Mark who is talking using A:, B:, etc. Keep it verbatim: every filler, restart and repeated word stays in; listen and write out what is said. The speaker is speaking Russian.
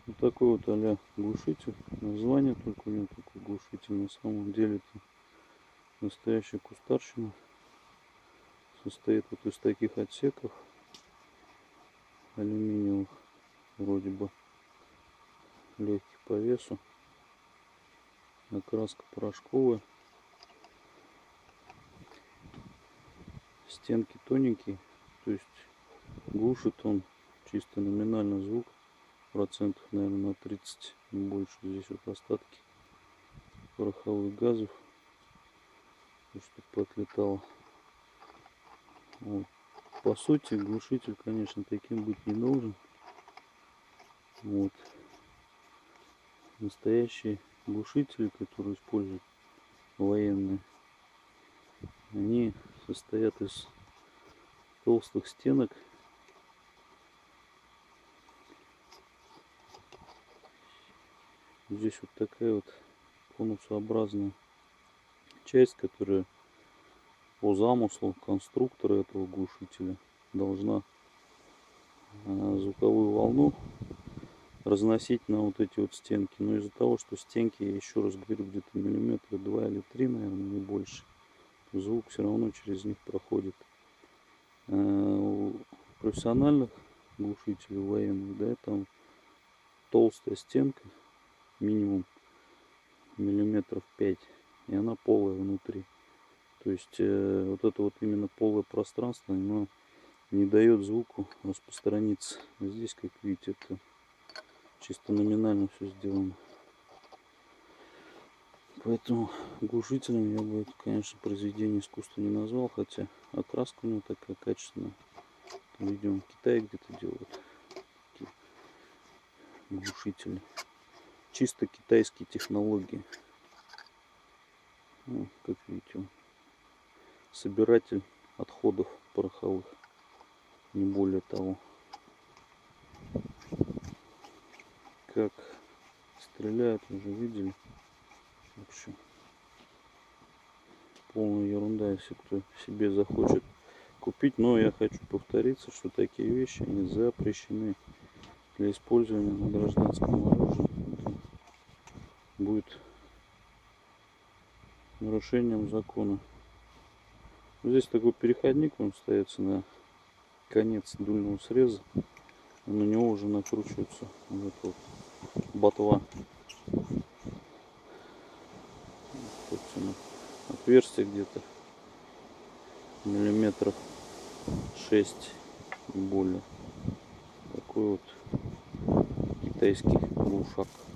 A: Вот такой вот а-ля глушитель. Название только у него такой глушитель. На самом деле это настоящая кустарщина. Состоит вот из таких отсеков алюминиевых, вроде бы легких по весу. Окраска порошковая. Стенки тоненькие, то есть глушит он чисто номинально звук процентов, наверное, на тридцать, не больше. Здесь вот остатки пороховых газов, чтобы отлетало. Вот. По сути, глушитель, конечно, таким быть не должен. Вот. Настоящие глушители, которые используют военные, они состоят из толстых стенок. Здесь вот такая вот конусообразная часть, которая по замыслу конструктора этого глушителя должна звуковую волну разносить на вот эти вот стенки. Но из-за того, что стенки, еще раз говорю, где-то миллиметра два или три, наверное, не больше, звук все равно через них проходит. У профессиональных глушителей военных, да, там толстая стенка, минимум миллиметров пять, и она полая внутри. То есть э, вот это вот именно полое пространство, оно не дает звуку распространиться. Здесь, как видите, это чисто номинально все сделано. Поэтому глушителем я бы это, конечно, произведение искусства не назвал, хотя окраска у него такая качественная. Видимо, в Китае где-то делают такие глушители. Чисто китайские технологии. Ну, как видите, собиратель отходов пороховых, не более того. Как стреляют, уже видели. В общем, полная ерунда, если кто себе захочет купить. Но я хочу повториться, что такие вещи, они запрещены для использования на гражданском оружии. Это будет нарушением закона. Здесь такой переходник, он ставится на конец дульного среза, и на него уже накручивается вот эта вот ботва. Собственно, отверстие где-то миллиметров шесть и более. Такой вот китайский глушак.